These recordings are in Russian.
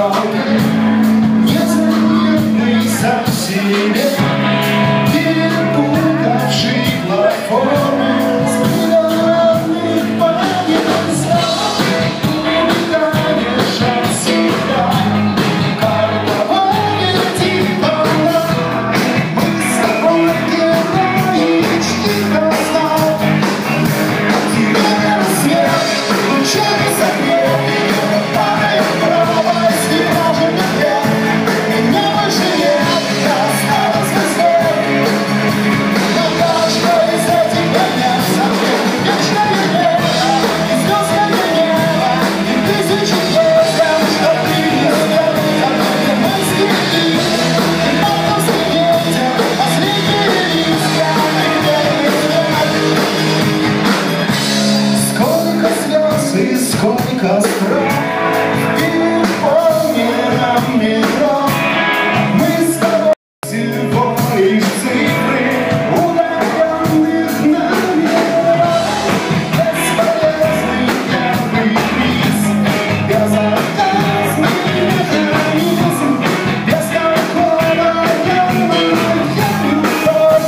незаметный сам себе, перепутавший платформы с миллионных понятий, убегаешь от себя, картовая типа. Мы с тобой героических основ, деревья свет, лучами согрев, падает пропасть и прожит ответ. Меня больше нет, я осталась без след. Но каждый из этих конец ответ. Вечное небо, звездное небо, и тысячи песен, что ты не спел. Армейский лист, и мартовский ветер, последние листья, и первый свет. Сколько слез и сколько строк в переполненном метро. Мы с тобой всего лишь цифры удаленных номеров. Бесполезный первый приз, безотказный механизм, бестолковая моя любовь.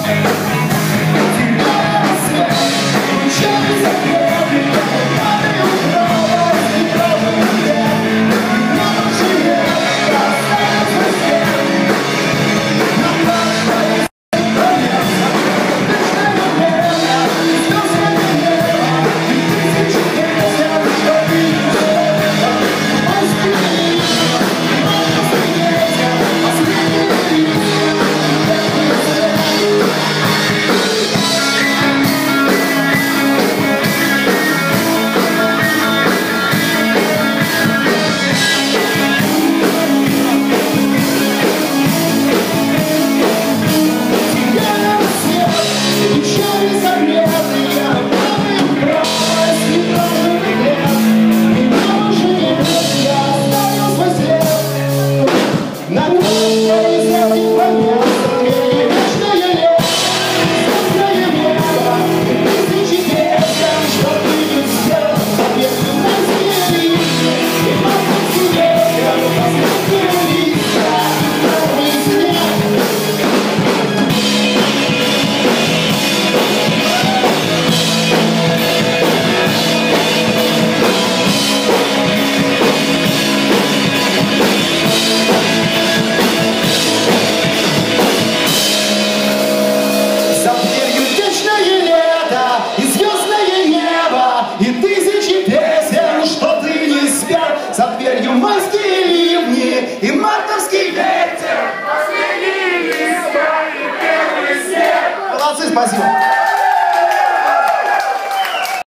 Теряя свет, лучами загреби, падают пропасть и прожит ответ. Меня больше нет, я осталась без след. Но каждый из этих конец ответ. Вечное небо, звездное небо, и тысячи песен, что ты не спел. Армейский лист, и мартовский ветер, последние листья, и первый свет. Лучами согретый, я падаю в пропасть и прожит ответ. Меня больше нет, я оставил свой след. На каждой из этих планет согрели вечное лето, звездное небо, и тысячи песен, что ты не спел. Ответы майские листья, и мартовский ветер, последние листья, первый снег. За дверью вечное лето и звездное небо, и тысячи песен, что ты не спел. За дверью майские ливни и мартовский ветер. Последние листья и первый снег. Молодцы, спасибо.